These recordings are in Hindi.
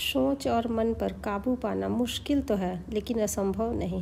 सोच और मन पर काबू पाना मुश्किल तो है, लेकिन असंभव नहीं।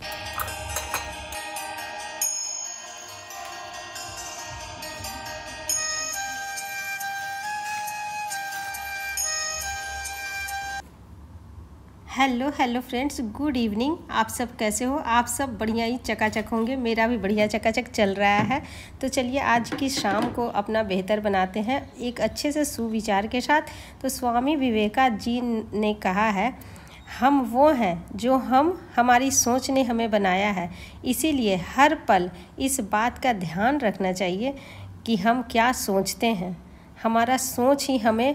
Hello friends, good evening. आप सब कैसे हो? आप सब बढ़िया ही चकाचक होंगे। मेरा भी बढ़िया चकाचक चल रहा है। तो चलिए आज की शाम को अपना बेहतर बनाते हैं एक अच्छे से सुविचार के साथ। तो स्वामी विवेकानंद जी ने कहा है, हम वो हैं जो हमारी सोच ने हमें बनाया है। इसीलिए हर पल इस बात का ध्यान रखना चाहिए कि हम क्या सोचते हैं। हमारा सोच ही हमें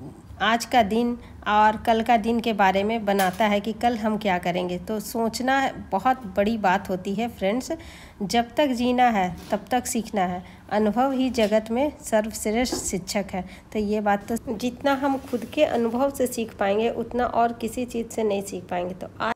आज का दिन और कल का दिन के बारे में बनाता है कि कल हम क्या करेंगे। तो सोचना बहुत बड़ी बात होती है फ्रेंड्स। जब तक जीना है तब तक सीखना है। अनुभव ही जगत में सर्वश्रेष्ठ शिक्षक है। तो ये बात तो जितना हम खुद के अनुभव से सीख पाएंगे उतना और किसी चीज़ से नहीं सीख पाएंगे। तो आज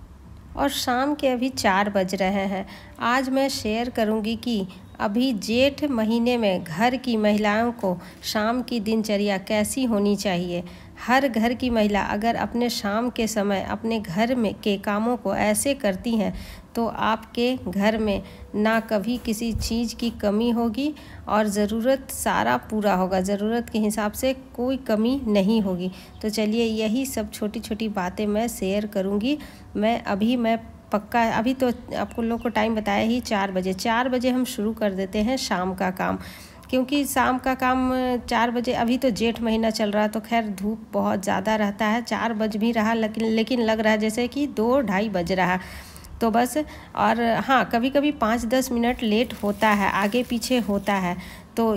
और शाम के अभी 4 बज रहे हैं। आज मैं शेयर करूंगी कि अभी जेठ महीने में घर की महिलाओं को शाम की दिनचर्या कैसी होनी चाहिए। हर घर की महिला अगर अपने शाम के समय अपने घर में के कामों को ऐसे करती हैं तो आपके घर में ना कभी किसी चीज़ की कमी होगी और ज़रूरत सारा पूरा होगा। ज़रूरत के हिसाब से कोई कमी नहीं होगी। तो चलिए यही सब छोटी छोटी बातें मैं शेयर करूँगी। मैं पक्का अभी तो आपको लोग को टाइम बताया ही 4 बजे। 4 बजे हम शुरू कर देते हैं शाम का काम, क्योंकि शाम का काम 4 बजे। अभी तो जेठ महीना चल रहा है तो खैर धूप बहुत ज़्यादा रहता है। 4 बज भी रहा लेकिन लग रहा है जैसे कि 2-2:30 बज रहा। तो बस, और हाँ कभी कभी 5-10 मिनट लेट होता है, आगे पीछे होता है। तो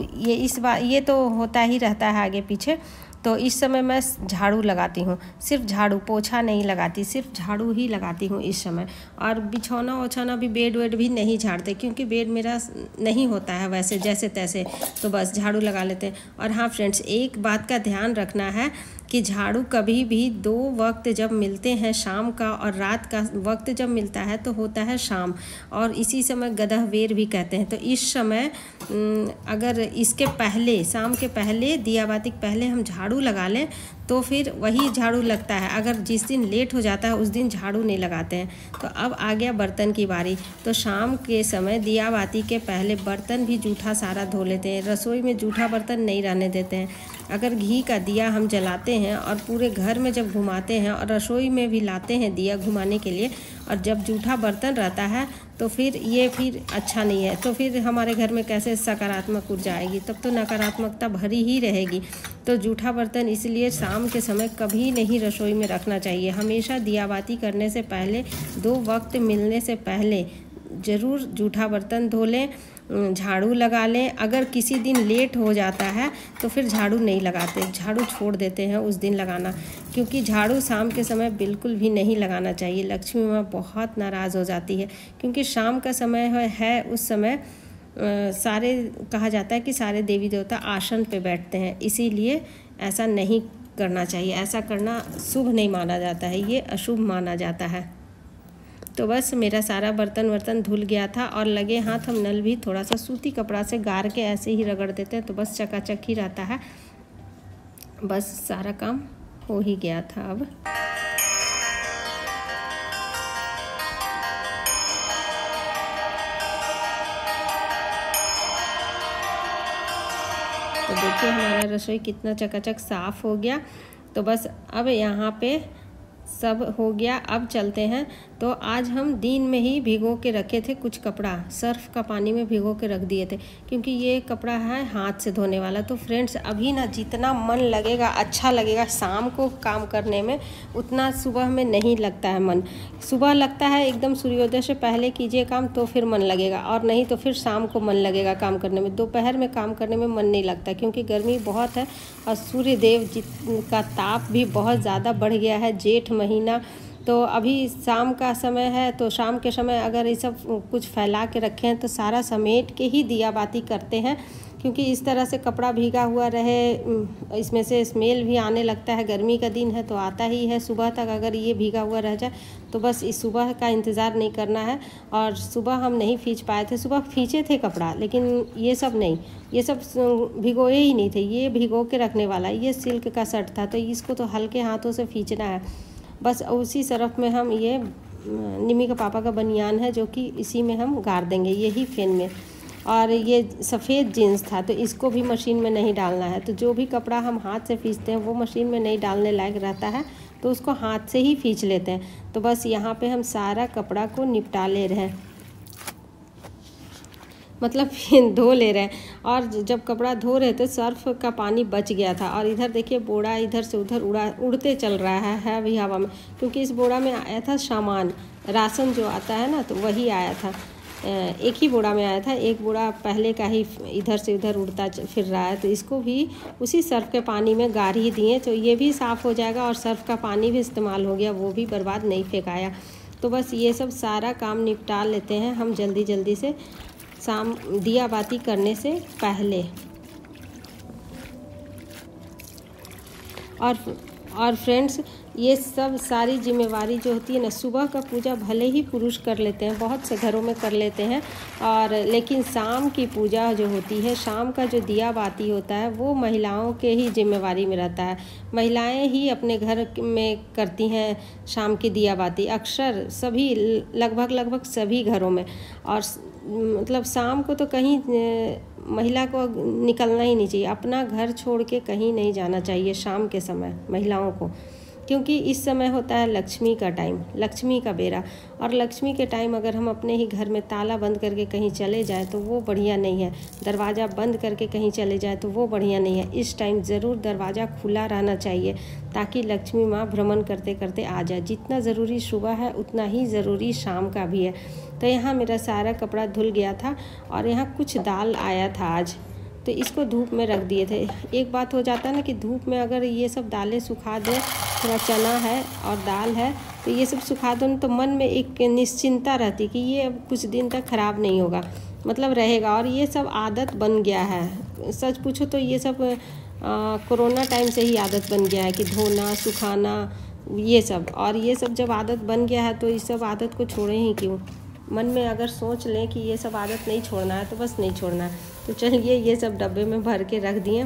ये तो होता ही रहता है आगे पीछे। तो इस समय मैं झाड़ू लगाती हूँ, सिर्फ झाड़ू, पोछा नहीं लगाती, सिर्फ झाड़ू ही लगाती हूँ इस समय। और बिछौना ओछौना भी, बेड वेड भी नहीं झाड़ते, क्योंकि बेड मेरा नहीं होता है वैसे जैसे तैसे। तो बस झाड़ू लगा लेते हैं। और हाँ फ्रेंड्स, एक बात का ध्यान रखना है कि झाड़ू कभी भी 2 वक्त जब मिलते हैं, शाम का और रात का वक्त जब मिलता है तो होता है शाम, और इसी समय गदह बेर भी कहते हैं। तो इस समय अगर इसके पहले, शाम के पहले, दिया बाती के पहले हम झाड़ू लगा लें तो फिर वही झाड़ू लगता है। अगर जिस दिन लेट हो जाता है उस दिन झाड़ू नहीं लगाते हैं। तो अब आ गया बर्तन की बारी। तो शाम के समय दिया बाती के पहले बर्तन भी जूठा सारा धो लेते हैं। रसोई में जूठा बर्तन नहीं रहने देते हैं। अगर घी का दिया हम जलाते हैं और पूरे घर में जब घुमाते हैं और रसोई में भी लाते हैं दिया घुमाने के लिए, और जब जूठा बर्तन रहता है तो फिर अच्छा नहीं है। तो फिर हमारे घर में कैसे सकारात्मक ऊर्जा आएगी? तब तो नकारात्मकता भरी ही रहेगी। तो जूठा बर्तन इसलिए शाम के समय कभी नहीं रसोई में रखना चाहिए। हमेशा दिया बाती करने से पहले, 2 वक्त मिलने से पहले ज़रूर जूठा बर्तन धो लें, झाड़ू लगा लें। अगर किसी दिन लेट हो जाता है तो फिर झाड़ू नहीं लगाते, झाड़ू छोड़ देते हैं उस दिन लगाना, क्योंकि झाड़ू शाम के समय बिल्कुल भी नहीं लगाना चाहिए। लक्ष्मी माँ बहुत नाराज़ हो जाती है, क्योंकि शाम का समय है उस समय कहा जाता है कि सारे देवी देवता आसन पे बैठते हैं। इसीलिए ऐसा नहीं करना चाहिए। ऐसा करना शुभ नहीं माना जाता है, ये अशुभ माना जाता है। तो बस मेरा सारा बर्तन वर्तन धुल गया था, और लगे हाथ हम नल भी थोड़ा सा सूती कपड़ा से गार के ऐसे ही रगड़ देते हैं तो बस चकाचक ही रहता है। बस सारा काम हो ही गया था। अब तो देखिए हमारा रसोई कितना चकाचक साफ़ हो गया। तो बस अब यहाँ पे सब हो गया। अब चलते हैं। तो आज हम दिन में ही भिगो के रखे थे कुछ कपड़ा, सर्फ का पानी में भिगो के रख दिए थे, क्योंकि ये कपड़ा है हाथ से धोने वाला। तो फ्रेंड्स अभी ना जितना मन लगेगा, अच्छा लगेगा शाम को काम करने में, उतना सुबह में नहीं लगता है मन। सुबह लगता है एकदम सूर्योदय से पहले कीजिए काम तो फिर मन लगेगा, और नहीं तो फिर शाम को मन लगेगा काम करने में। दोपहर में काम करने में मन नहीं लगता, क्योंकि गर्मी बहुत है और सूर्य देव का ताप भी बहुत ज़्यादा बढ़ गया है। जेठ महीना, तो अभी शाम का समय है। तो शाम के समय अगर ये सब कुछ फैला के रखें तो सारा समेट के ही दिया बाती करते हैं, क्योंकि इस तरह से कपड़ा भीगा हुआ रहे इसमें से स्मेल भी आने लगता है। गर्मी का दिन है तो आता ही है। सुबह तक अगर ये भीगा हुआ रह जाए तो बस इस सुबह का इंतज़ार नहीं करना है। और सुबह हम नहीं खींच पाए थे, सुबह खींचे थे कपड़ा, लेकिन ये सब नहीं, ये सब भिगोए ही नहीं थे। ये भिगो के रखने वाला, ये सिल्क का शर्ट था तो इसको तो हल्के हाथों से खींचना है। बस उसी सरफ में हम ये निमी का पापा का बनियान है जो कि इसी में हम गाड़ देंगे, यही फैन में। और ये सफ़ेद जीन्स था तो इसको भी मशीन में नहीं डालना है। तो जो भी कपड़ा हम हाथ से खींचते हैं वो मशीन में नहीं डालने लायक रहता है, तो उसको हाथ से ही खींच लेते हैं। तो बस यहाँ पे हम सारा कपड़ा को निपटा ले रहे हैं, मतलब धो ले रहे हैं। और जब कपड़ा धो रहे थे सर्फ का पानी बच गया था। और इधर देखिए बोरा इधर से उधर उड़ते चल रहा है अभी हवा में, क्योंकि इस बोरा में आया था सामान, राशन जो आता है ना, तो वही आया था। एक ही बोरा में आया था, एक बोरा पहले का ही इधर से उधर उड़ता फिर रहा है। तो इसको भी उसी सर्फ के पानी में गाड़ ही दिए, तो ये भी साफ़ हो जाएगा और सर्फ का पानी भी इस्तेमाल हो गया, वो भी बर्बाद नहीं फेंकाया। तो बस ये सब सारा काम निपटा लेते हैं हम जल्दी जल्दी से, शाम दिया बाती करने से पहले। और फ्रेंड्स, ये सब सारी जिम्मेवारी जो होती है ना, सुबह का पूजा भले ही पुरुष कर लेते हैं, बहुत से घरों में कर लेते हैं, और लेकिन शाम की पूजा जो होती है, शाम का जो दिया बाती होता है, वो महिलाओं के ही जिम्मेवारी में रहता है। महिलाएं ही अपने घर में करती हैं शाम की दिया बाती, अक्सर सभी, लगभग सभी घरों में। और मतलब शाम को तो कहीं महिला को निकलना ही नहीं चाहिए, अपना घर छोड़ के कहीं नहीं जाना चाहिए शाम के समय महिलाओं को, क्योंकि इस समय होता है लक्ष्मी का टाइम, लक्ष्मी का बेरा। और लक्ष्मी के टाइम अगर हम अपने ही घर में ताला बंद करके कहीं चले जाएं तो वो बढ़िया नहीं है, दरवाज़ा बंद करके कहीं चले जाएं तो वो बढ़िया नहीं है। इस टाइम ज़रूर दरवाज़ा खुला रहना चाहिए ताकि लक्ष्मी माँ भ्रमण करते करते आ जाए। जितना ज़रूरी सुबह है उतना ही ज़रूरी शाम का भी है। तो यहाँ मेरा सारा कपड़ा धुल गया था और यहाँ कुछ दाल आया था आज, तो इसको धूप में रख दिए थे। एक बात हो जाता है ना कि धूप में अगर ये सब दालें सुखा दें, थोड़ा चना है और दाल है, तो ये सब सुखा दो तो मन में एक निश्चिंता रहती कि ये अब कुछ दिन तक ख़राब नहीं होगा, मतलब रहेगा। और ये सब आदत बन गया है, सच पूछो तो ये सब कोरोना टाइम से ही आदत बन गया है कि धोना सुखाना ये सब। और ये सब जब आदत बन गया है तो इस सब आदत को छोड़ें ही क्यों। मन में अगर सोच लें कि ये सब आदत नहीं छोड़ना है तो बस नहीं छोड़ना है। तो चलिए ये सब डब्बे में भर के रख दिए।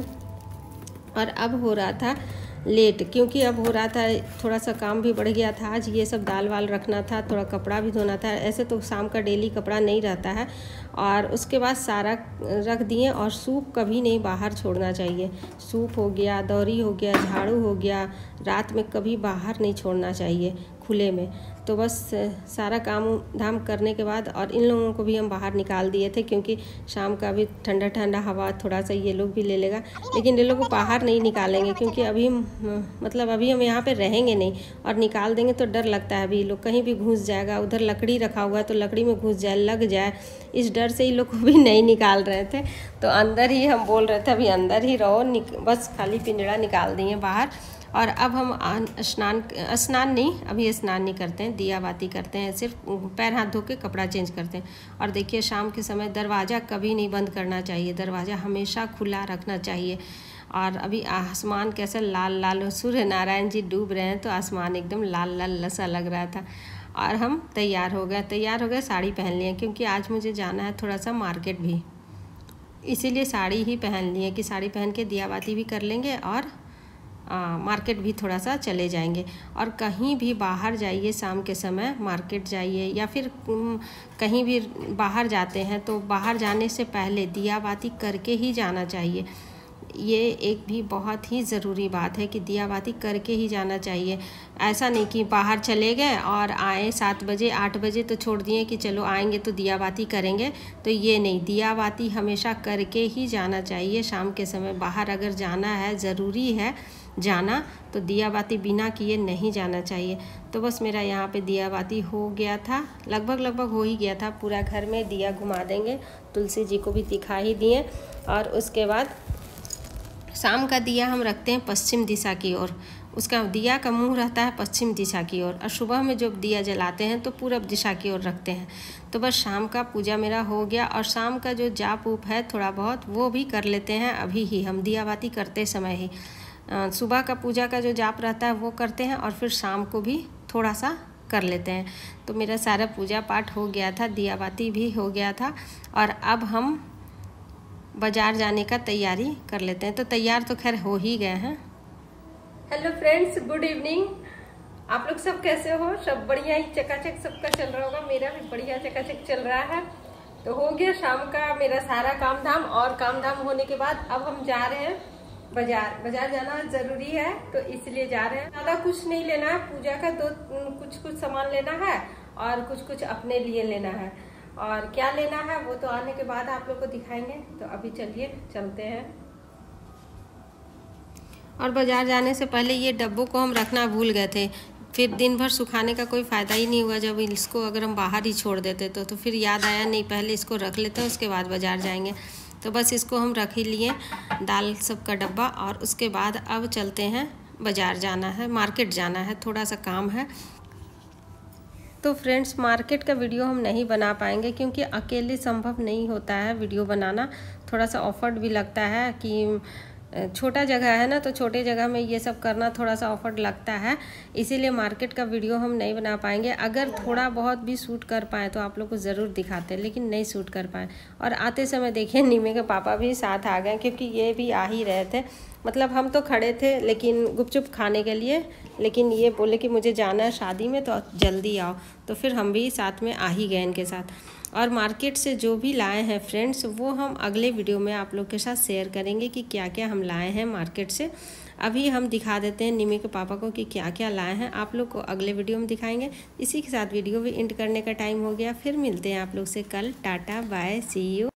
और अब हो रहा था लेट, क्योंकि अब हो रहा था थोड़ा सा काम भी बढ़ गया था। आज ये सब दाल वाल रखना था, थोड़ा कपड़ा भी धोना था। ऐसे तो शाम का डेली कपड़ा नहीं रहता है। और उसके बाद सारा रख दिए। और सूप कभी नहीं बाहर छोड़ना चाहिए, सूप हो गया, दौरी हो गया, झाड़ू हो गया, रात में कभी बाहर नहीं छोड़ना चाहिए खुले में। तो बस सारा काम धाम करने के बाद और इन लोगों को भी हम बाहर निकाल दिए थे, क्योंकि शाम का भी ठंडा ठंडा हवा थोड़ा सा ये लोग भी ले लेगा। लेकिन ये लोग को बाहर नहीं निकालेंगे, क्योंकि अभी मतलब अभी हम यहाँ पे रहेंगे नहीं, और निकाल देंगे तो डर लगता है अभी लोग कहीं भी घुस जाएगा। उधर लकड़ी रखा हुआ है तो लकड़ी में घुस जाए, लग जाए, इस डर से ही लोग को भी नहीं निकाल रहे थे। तो अंदर ही हम बोल रहे थे अभी अंदर ही रहो, बस खाली पिंजड़ा निकाल दिए बाहर। और अब हम स्नान नहीं, अभी स्नान नहीं करते हैं, दिया बाती करते हैं, सिर्फ पैर हाथ धो के कपड़ा चेंज करते हैं। और देखिए शाम के समय दरवाज़ा कभी नहीं बंद करना चाहिए, दरवाज़ा हमेशा खुला रखना चाहिए। और अभी आसमान कैसा लाल लाल, सूर्य नारायण जी डूब रहे हैं तो आसमान एकदम लाल लाल सा लग रहा था। और हम तैयार हो गए, साड़ी पहन लिए, क्योंकि आज मुझे जाना है थोड़ा सा मार्केट भी, इसीलिए साड़ी ही पहन ली है कि साड़ी पहन के दिया बाती भी कर लेंगे और मार्केट भी थोड़ा सा चले जाएंगे। और कहीं भी बाहर जाइए शाम के समय, मार्केट जाइए या फिर कहीं भी बाहर जाते हैं तो बाहर जाने से पहले दिया बाती करके ही जाना चाहिए। ये एक भी बहुत ही ज़रूरी बात है कि दिया बाती करके ही जाना चाहिए। ऐसा नहीं कि बाहर चले गए और आए 7 बजे 8 बजे तो छोड़ दिए कि चलो आएंगे तो दिया बाती करेंगे, तो ये नहीं, दिया बाती हमेशा करके ही जाना चाहिए। शाम के समय बाहर अगर जाना है, ज़रूरी है जाना, तो दिया बाती बिना किए नहीं जाना चाहिए। तो बस मेरा यहाँ पे दिया बाती हो गया था, लगभग हो ही गया था। पूरा घर में दिया घुमा देंगे, तुलसी जी को भी दिखा ही दिए। और उसके बाद शाम का दिया हम रखते हैं पश्चिम दिशा की ओर, उसका दिया का मुंह रहता है पश्चिम दिशा की ओर, और सुबह में जब दिया जलाते हैं तो पूरब दिशा की ओर रखते हैं। तो बस शाम का पूजा मेरा हो गया, और शाम का जो जाप उप है थोड़ा बहुत वो भी कर लेते हैं अभी ही, हम दिया बाती करते समय ही। सुबह का पूजा का जो जाप रहता है वो करते हैं, और फिर शाम को भी थोड़ा सा कर लेते हैं। तो मेरा सारा पूजा पाठ हो गया था, दिया बाती भी हो गया था, और अब हम बाज़ार जाने का तैयारी कर लेते हैं। तो तैयार तो खैर हो ही गए हैं। Hello friends, good evening. आप लोग सब कैसे हो? सब बढ़िया ही चकाचक सबका चल रहा होगा, मेरा भी बढ़िया चकाचक चल रहा है। तो हो गया शाम का मेरा सारा काम धाम, और काम धाम होने के बाद अब हम जा रहे हैं बाजार। बाजार जाना जरूरी है तो इसलिए जा रहे हैं। ज़्यादा कुछ नहीं लेना है, पूजा का कुछ सामान लेना है और कुछ अपने लिए लेना है। और क्या लेना है वो तो आने के बाद आप लोग को दिखाएंगे। तो अभी चलिए चलते हैं। और बाजार जाने से पहले ये डब्बों को हम रखना भूल गए थे, फिर दिन भर सुखाने का कोई फ़ायदा ही नहीं हुआ जब इसको अगर हम बाहर ही छोड़ देते तो फिर याद आया नहीं पहले इसको रख लेते हैं, उसके बाद बाज़ार जाएंगे। तो बस इसको हम रख ही लिए, दाल सब का डब्बा। और उसके बाद अब चलते हैं बाज़ार जाना है, मार्केट जाना है, थोड़ा सा काम है। तो फ्रेंड्स, मार्केट का वीडियो हम नहीं बना पाएंगे क्योंकि अकेले संभव नहीं होता है वीडियो बनाना, थोड़ा सा ऑफर्ड भी लगता है कि छोटा जगह है ना, तो छोटे जगह में ये सब करना थोड़ा सा ऑफर्ड लगता है, इसीलिए मार्केट का वीडियो हम नहीं बना पाएंगे। अगर थोड़ा बहुत भी शूट कर पाएँ तो आप लोग को ज़रूर दिखाते, लेकिन नहीं शूट कर पाए। और आते समय देखिए निमी के पापा भी साथ आ गए, क्योंकि ये भी आ ही रहे थे। मतलब हम तो खड़े थे लेकिन गुपचुप खाने के लिए, लेकिन ये बोले कि मुझे जाना है शादी में तो जल्दी आओ, तो फिर हम भी साथ में आ ही गए इनके साथ। और मार्केट से जो भी लाए हैं फ्रेंड्स, वो हम अगले वीडियो में आप लोग के साथ शेयर करेंगे कि क्या क्या हम लाए हैं मार्केट से। अभी हम दिखा देते हैं निमी के पापा को कि क्या क्या लाए हैं, आप लोग को अगले वीडियो में दिखाएंगे। इसी के साथ वीडियो भी एंड करने का टाइम हो गया, फिर मिलते हैं आप लोग से कल। Tata bye, see you.